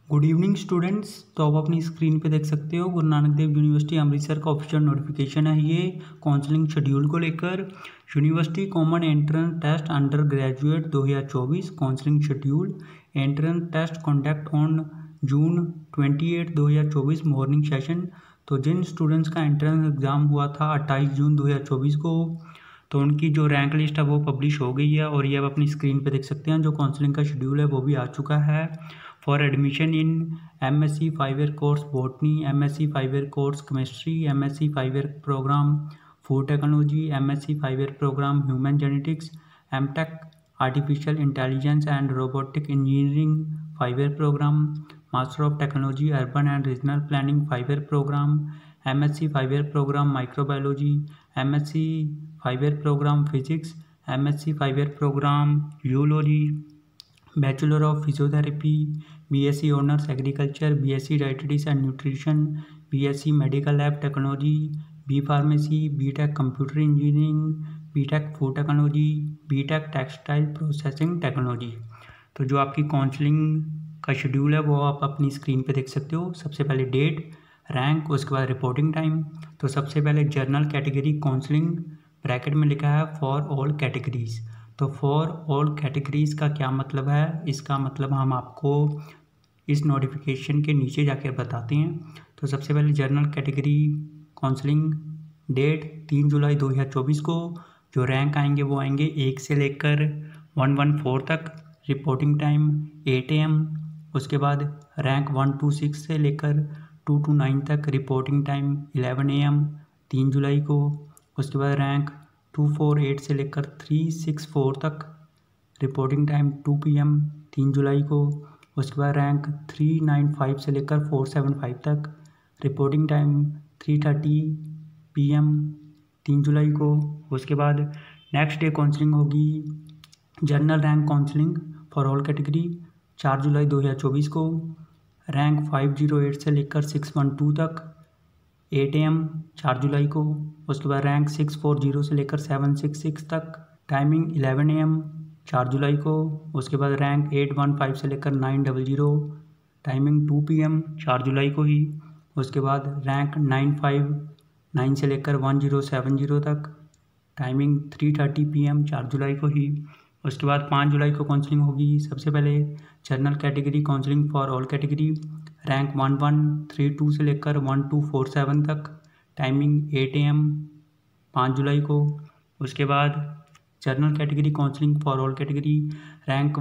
Good evening students. तो आप अपनी स्क्रीन पे देख सकते हो गुरु नानक देव यूनिवर्सिटी अमृतसर का ऑफिशियल नोटिफिकेशन है ये काउंसलिंग शेड्यूल को लेकर। University common entrance test undergraduate 2024 counselling schedule. Entrance test conduct on June 28 2024 morning session. तो जिन स्टूडेंट्स का एंट्रेंस एग्ज़ाम हुआ था 28 जून 2024 को, तो उनकी जो रैंक लिस्ट है वो पब्लिश हो गई है और ये आप अपनी स्क्रीन पे देख सकते हैं। जो काउंसलिंग का शेड्यूल है वो भी आ चुका है। For admission in MSc 5 year course botany, MSc 5 year course chemistry, MSc 5 year programme food technology, MSc 5 year programme human genetics, MTech artificial intelligence and robotic engineering 5 year programme, master of technology urban and regional planning 5 year programme, MSc 5 year programme microbiology, MSc 5 year programme physics, MSc 5 year programme zoology, bachelor of physiotherapy, BSc honours agriculture, BSc dietetics and nutrition, BSc medical lab technology, B pharmacy, BTech computer engineering, BTech food technology, BTech textile processing technology. तो जो आपकी counselling का schedule है वो आप अपनी screen पे देख सकते हो। सबसे पहले डेट, रैंक, उसके बाद रिपोर्टिंग टाइम। तो सबसे पहले जनरल कैटेगरी काउंसलिंग, ब्रैकेट में लिखा है फॉर ऑल कैटेगरीज। तो फॉर ऑल कैटेगरीज का क्या मतलब है, इसका मतलब हम आपको इस नोटिफिकेशन के नीचे जाकर बताते हैं। तो सबसे पहले जनरल कैटेगरी काउंसलिंग डेट 3 जुलाई 2024 को। जो रैंक आएंगे वो आएंगे 1 से लेकर 114 तक। Reporting time 8 AM। उसके बाद रैंक 1 to 6 से लेकर 2 to 9 तक। रिपोर्टिंग टाइम 11 AM 3 जुलाई को। उसके बाद रैंक 248 से लेकर 364 तक। रिपोर्टिंग टाइम 2 PM 3 जुलाई को। उसके बाद रैंक 395 से लेकर 475 तक। रिपोर्टिंग टाइम 3:30 PM 3 जुलाई को। उसके बाद नेक्स्ट डे काउंसलिंग होगी general rank counselling for all category 4 जुलाई 2024 को। रैंक 508 से लेकर 612 तक 8 AM 4 जुलाई को। उसके बाद रैंक 640 से लेकर 766 तक, टाइमिंग 11 AM 4 जुलाई को। उसके बाद रैंक 815 से लेकर 900, टाइमिंग 2 PM 4 जुलाई को ही। उसके बाद रैंक 959 से लेकर 1070 तक, टाइमिंग 3:30 PM 4 जुलाई को ही। उसके बाद 5 जुलाई को काउंसलिंग होगी। सबसे पहले general category counselling for all category, rank 1132 से लेकर 1247 तक, टाइमिंग 8 AM 5 जुलाई को। उसके बाद general category counselling for all category, rank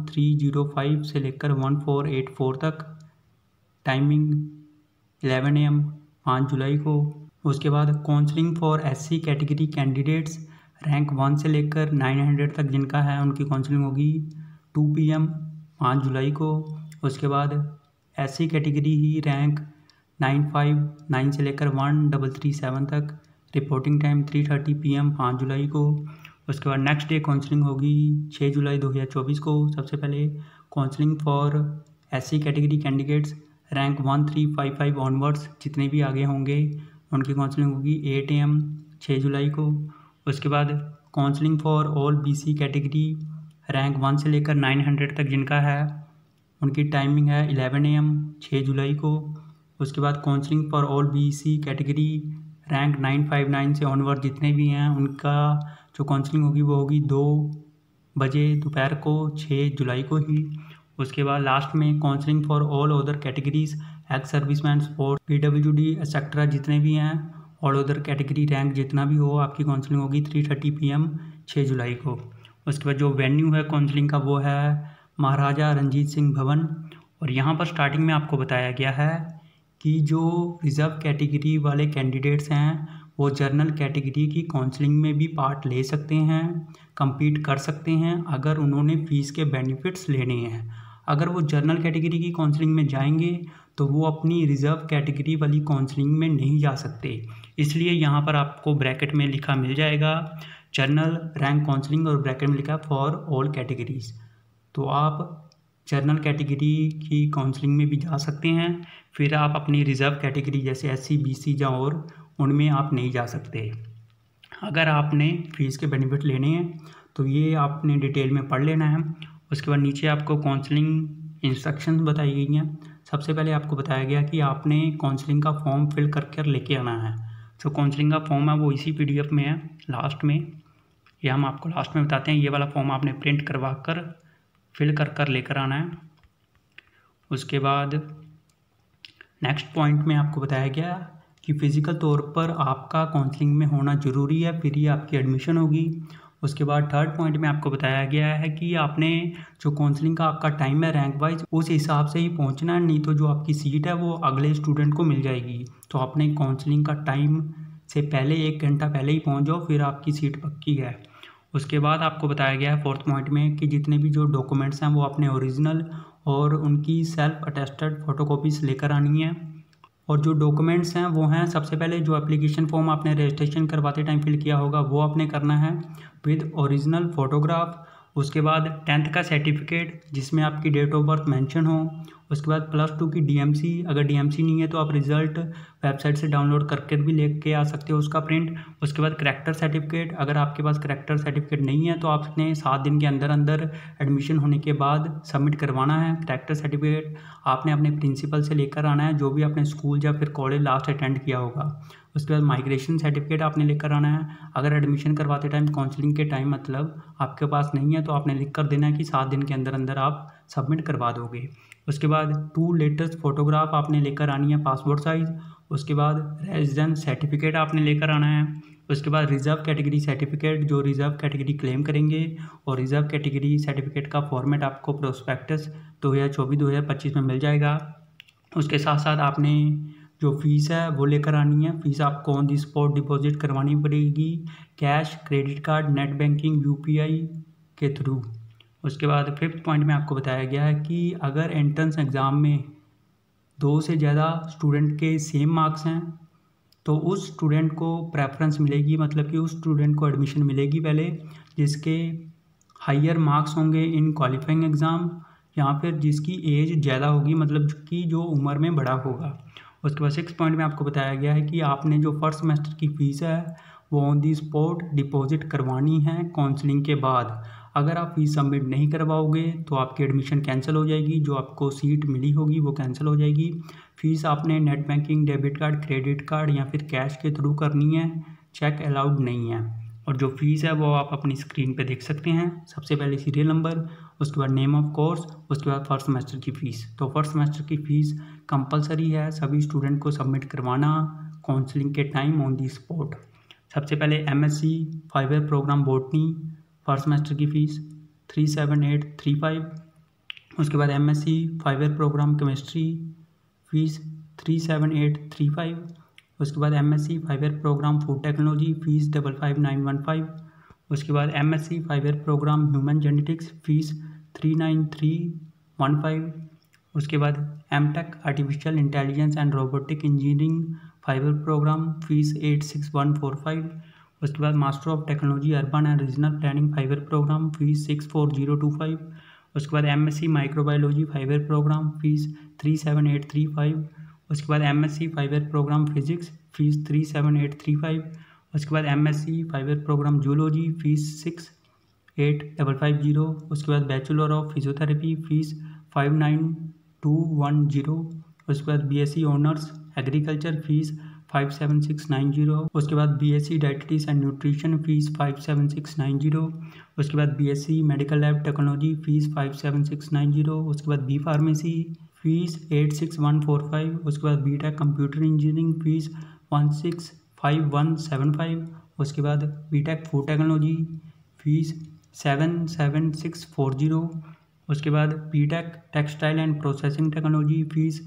1305 से लेकर 1484 तक, टाइमिंग 11 AM 5 जुलाई को। उसके बाद counselling for SC category candidates, rank 1 से लेकर 900 तक जिनका है उनकी काउंसलिंग होगी 2 PM 5 जुलाई को। उसके बाद SC कैटेगरी ही रैंक 959 से लेकर 1337 तक, रिपोर्टिंग टाइम 3:30 PM 5 जुलाई को। उसके बाद नेक्स्ट डे काउंसलिंग होगी 6 जुलाई 2024 को। सबसे पहले counselling for SC category candidates, rank 1355 onwards जितने भी आगे होंगे उनकी काउंसलिंग होगी 8 AM 6 जुलाई को। उसके बाद counselling for all BC category, rank 1 से लेकर 900 तक जिनका है उनकी टाइमिंग है 11 AM 6 जुलाई को। उसके बाद counselling for all BC category, rank 959 से ऑनवर्ड जितने भी हैं उनका जो काउंसलिंग होगी वो होगी 2 बजे दोपहर को 6 जुलाई को ही। उसके बाद लास्ट में counselling for all other categories, ex serviceman, sport, PWD etcetera जितने भी हैं, ऑल अदर कैटेगरी रैंक जितना भी हो आपकी काउंसलिंग होगी 3:30 PM 6 जुलाई को। उसके बाद जो वेन्यू है काउंसलिंग का वो है महाराजा रणजीत सिंह भवन। और यहाँ पर स्टार्टिंग में आपको बताया गया है कि जो रिजर्व कैटेगरी वाले कैंडिडेट्स हैं वो जनरल कैटेगरी की काउंसलिंग में भी पार्ट ले सकते हैं, compete कर सकते हैं अगर उन्होंने फ़ीस के बेनिफिट्स लेने हैं। अगर वो जनरल कैटेगरी की काउंसलिंग में जाएंगे तो वो अपनी रिज़र्व कैटेगरी वाली काउंसलिंग में नहीं जा सकते। इसलिए यहाँ पर आपको ब्रैकेट में लिखा मिल जाएगा जनरल रैंक काउंसलिंग और ब्रैकेट में लिखा फॉर ऑल कैटेगरीज। तो आप जनरल कैटेगरी की काउंसलिंग में भी जा सकते हैं, फिर आप अपनी रिज़र्व कैटेगरी जैसे SC BC या और उनमें आप नहीं जा सकते। अगर आपने फ़ीस के बेनिफिट लेने हैं तो ये आपने डिटेल में पढ़ लेना है। उसके बाद नीचे आपको काउंसलिंग इंस्ट्रक्शंस बताई गई हैं। सबसे पहले आपको बताया गया कि आपने काउंसलिंग का फॉर्म फिल करके लेके आना है। जो काउंसलिंग का फॉर्म है वो इसी PDF में है लास्ट में, ये हम आपको लास्ट में बताते हैं। ये वाला फॉर्म आपने प्रिंट करवा कर फिल कर लेकर आना है। उसके बाद नेक्स्ट पॉइंट में आपको बताया गया कि फ़िज़िकल तौर पर आपका काउंसलिंग में होना ज़रूरी है, फिर ही आपकी एडमिशन होगी। उसके बाद थर्ड पॉइंट में आपको बताया गया है कि आपने जो काउंसलिंग का आपका टाइम है रैंक वाइज उस हिसाब से ही पहुंचना है, नहीं तो जो आपकी सीट है वो अगले स्टूडेंट को मिल जाएगी। तो आपने काउंसलिंग का टाइम से पहले 1 घंटा पहले ही पहुंच जाओ, फिर आपकी सीट पक्की है। उसके बाद आपको बताया गया है फोर्थ पॉइंट में कि जितने भी जो डॉक्यूमेंट्स हैं वो अपने ओरिजिनल और उनकी सेल्फ अटेस्टेड फ़ोटोकॉपीज़ लेकर आनी है। और जो डॉक्यूमेंट्स हैं वो हैं, सबसे पहले जो एप्लीकेशन फॉर्म आपने रजिस्ट्रेशन करवाते टाइम फिल किया होगा वो आपने करना है विद ओरिजिनल फ़ोटोग्राफ। उसके बाद 10th का सर्टिफिकेट जिसमें आपकी डेट ऑफ बर्थ मेंशन हो। उसके बाद +2 की DMC, अगर DMC नहीं है तो आप रिज़ल्ट वेबसाइट से डाउनलोड करके भी लेके आ सकते हो उसका प्रिंट। उसके बाद करैक्टर सर्टिफिकेट, अगर आपके पास करैक्टर सर्टिफिकेट नहीं है तो आपने 7 दिन के अंदर अंदर एडमिशन होने के बाद सबमिट करवाना है। करैक्टर सर्टिफिकेट आपने अपने प्रिंसिपल से लेकर आना है, जो भी आपने स्कूल या फिर कॉलेज लास्ट अटेंड किया होगा। उसके बाद माइग्रेशन सर्टिफिकेट आपने लेकर आना है। अगर एडमिशन करवाते टाइम काउंसलिंग के टाइम मतलब आपके पास नहीं है तो आपने लिख कर देना है कि 7 दिन के अंदर अंदर आप सबमिट करवा दोगे। उसके बाद 2 लेटेस्ट फ़ोटोग्राफ आपने लेकर आनी है पासपोर्ट साइज़। उसके बाद रेजिडेंस सर्टिफिकेट आपने लेकर आना है। उसके बाद रिज़र्व कैटेगरी सर्टिफिकेट, जो रिज़र्व कैटेगरी क्लेम करेंगे, और रिज़र्व कैटेगरी सर्टिफिकेट का फॉर्मेट आपको प्रोस्पेक्टस 2024-2025 में मिल जाएगा। उसके साथ साथ आपने जो फ़ीस है वो लेकर आनी है। फ़ीस आपको ऑन दी स्पॉट डिपॉजिट करवानी पड़ेगी, cash, credit card, net banking, UPI के थ्रू। उसके बाद 5th पॉइंट में आपको बताया गया है कि अगर एंट्रेंस एग्ज़ाम में 2 से ज़्यादा स्टूडेंट के सेम मार्क्स हैं तो उस स्टूडेंट को प्रेफरेंस मिलेगी, मतलब कि उस स्टूडेंट को एडमिशन मिलेगी पहले जिसके हायर मार्क्स होंगे इन क्वालिफाइंग एग्ज़ाम, या फिर जिसकी एज ज़्यादा होगी, मतलब कि जो उम्र में बड़ा होगा। उसके बाद 6 पॉइंट में आपको बताया गया है कि आपने जो फर्स्ट सेमेस्टर की फ़ीस है वो ऑन दी स्पॉट डिपॉजिट करवानी है काउंसलिंग के बाद। अगर आप फ़ीस सबमिट नहीं करवाओगे तो आपकी एडमिशन कैंसिल हो जाएगी, जो आपको सीट मिली होगी वो कैंसिल हो जाएगी। फ़ीस आपने net banking, debit card, credit card या फिर कैश के थ्रू करनी है, चेक अलाउड नहीं है। और जो फ़ीस है वो आप अपनी स्क्रीन पे देख सकते हैं। सबसे पहले सीरियल नंबर, उसके बाद नेम ऑफ कोर्स, उसके बाद फर्स्ट सेमेस्टर की फ़ीस। तो फर्स्ट सेमेस्टर की फ़ीस कंपलसरी है सभी स्टूडेंट को सबमिट करवाना काउंसलिंग के टाइम ऑन दी स्पॉट। सबसे पहले MSc 5 year programme botany first semester की फ़ीस 37835। उसके बाद MSc 5 year programme chemistry fees 37835। उसके बाद MSc 5 year programme food technology fees 55915। उसके बाद MSc 5 year programme human genetics fees 39315। उसके बाद MTech artificial intelligence and robotic engineering 5 year programme fees 86145। उसके बाद master of technology urban and regional planning 5 year programme fees 64025। उसके बाद MSc microbiology 5 year programme fees 37835। उसके बाद MSc 5 year programme physics fees 37835। उसके बाद MSc 5 year programme zoology fees 68550। उसके बाद बैचलर ऑफ फिजियोथेरेपी फ़ीस 59210। उसके बाद BSc ऑनर्स एग्रीकल्चर फ़ीस 57690। उसके बाद BSc diabetes and nutrition fees 57690। उसके बाद BSc medical lab technology fees 57690। उसके बाद B फार्मेसी फ़ीस 86145। उसके बाद BTech कंप्यूटर इंजीनियरिंग फ़ीस 165175। उसके बाद BTech फूड टेक्नोलॉजी फ़ीस 77640। उसके बाद BTech textile and processing technology fees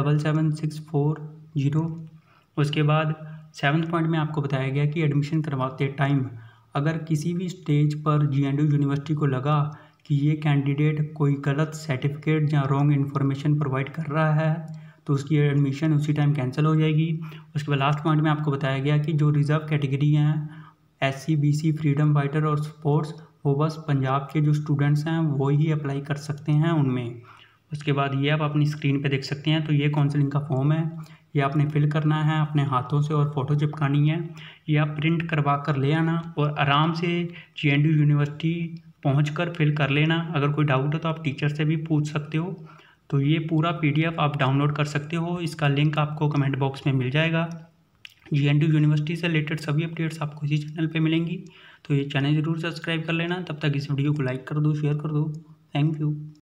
77640। उसके बाद 7th पॉइंट में आपको बताया गया कि एडमिशन करवाते टाइम अगर किसी भी स्टेज पर GNDU यूनिवर्सिटी को लगा कि ये कैंडिडेट कोई गलत सर्टिफिकेट या रॉन्ग इन्फॉर्मेशन प्रोवाइड कर रहा है तो उसकी एडमिशन उसी टाइम कैंसिल हो जाएगी। उसके बाद लास्ट पॉइंट में आपको बताया गया कि जो रिज़र्व कैटेगरी हैं SC BC फ्रीडम फाइटर और स्पोर्ट्स, वो बस पंजाब के जो स्टूडेंट्स हैं वो ही अप्लाई कर सकते हैं उनमें। उसके बाद ये आप अपनी स्क्रीन पे देख सकते हैं। तो ये काउंसलिंग का फॉर्म है, ये आपने फिल करना है अपने हाथों से और फ़ोटो चिपकानी है। ये आप प्रिंट करवा कर ले आना और आराम से GNDU यूनिवर्सिटी पहुंचकर फिल कर लेना। अगर कोई डाउट हो तो आप टीचर से भी पूछ सकते हो। तो ये पूरा PDF आप डाउनलोड कर सकते हो, इसका लिंक आपको कमेंट बॉक्स में मिल जाएगा। JNTU यूनिवर्सिटी से रिलेटेड सभी अपडेट्स आपको इसी चैनल पे मिलेंगी। तो ये चैनल ज़रूर सब्सक्राइब कर लेना। तब तक इस वीडियो को लाइक कर दो, शेयर कर दो। Thank you.